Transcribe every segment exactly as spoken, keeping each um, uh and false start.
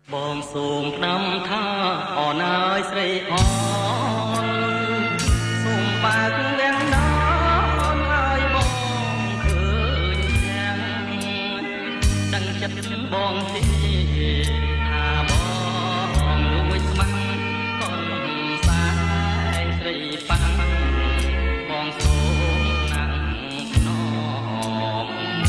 បងសូមក្តាំថាអរណាយស្រីអនសូមបើកវាំងណាឲ្យបងឃើញយ៉ាងដឹងចិត្តបងទេថាបងលួចស្មាំងកូនសាយស្រីប៉ាំងបងសូមណាំខ្នំ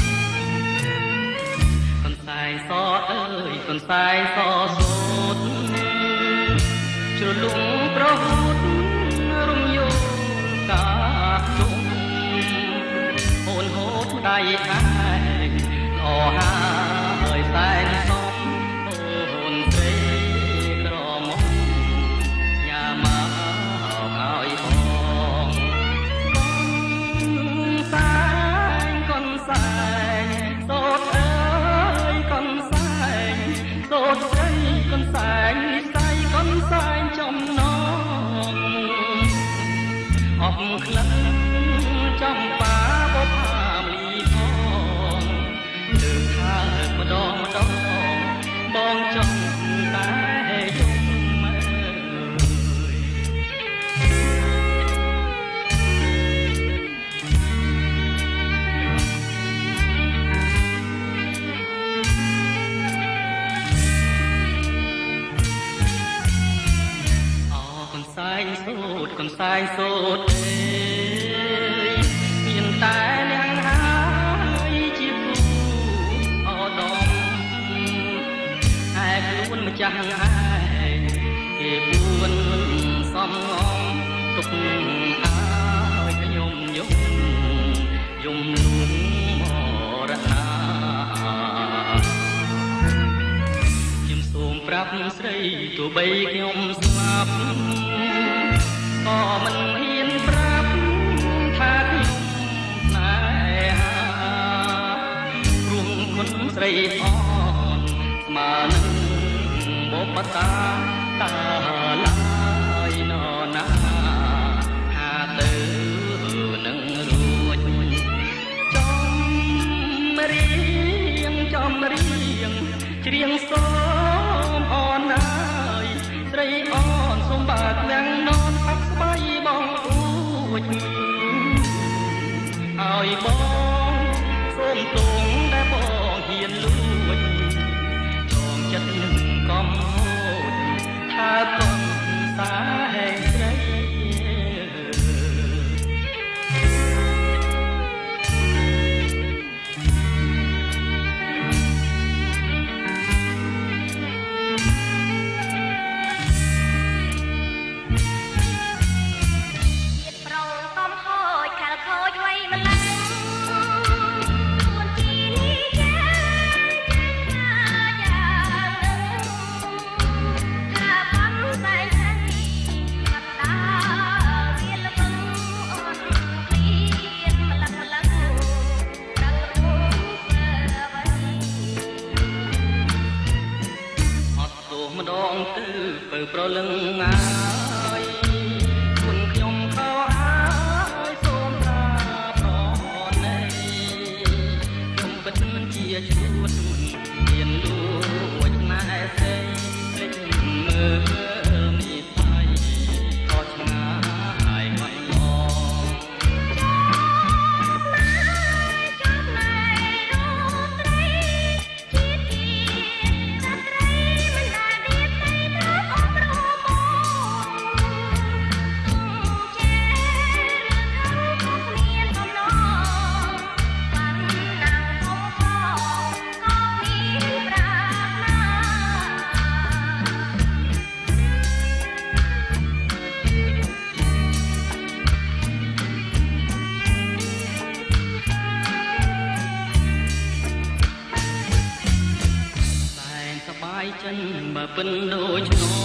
កូនសាយសអើយកូនសាយសសូតជ្រលងប្រហូតរំយោកាទុំអូនហូតដៃឯងអហាហើយសែនសំអូនស្រីក្រមុំញ៉ាមកឲ្យបងកូនសែងកូនសែងសូតអើយកូនសែងសូតស្រីកូនសែងនិស័យកូនសែងចំណងអបក្លិនចំបាបផាមលីផងលើកថាម្ដងម្ដងបងចង់តែយំមើលកូនសែងសូតកូនសែងសូតអើយមានតែនាងហើយជាគូអដមឯខ្លួនម្ចាស់ឯងគេពួនសំងំទុកឲ្យខ្ញុំយំយំលួងមរណាខ្ញុំសូមប្រាប់ស្រីទោះបីខ្ញុំស្លាប់ក៏មិនហ៊ានប្រាប់ថាខ្ញុំស្នេហាព្រោះគុណស្រីអនស្មើនឹងបុព្វតាតាឡាយណណាហាទៅនឹងរួចចំរៀងចំរៀងច្រៀងសូមអរណាយស្រីអនសូមបើកវាំងននអត់ស្បៃបងអួចឲ្យបងសូមទងដែលបងហ៊ានលួចចងចិត្តនឹងកំហូតថាកូនសាហេស្រីម្ដងទៅពើប្រលឹងហើយគុណខ្ញុំខោហើយសូមថាប្រណីខ្ញុំពិតជាជួតមានលួចណែស្រីភ្លេចមើលនិស័យក៏ឆ្ងាយមិនឡងចាំណែរូបត្រីជាតិជាតិត្រីមិនដែលចិនបើពិនដូចនោះ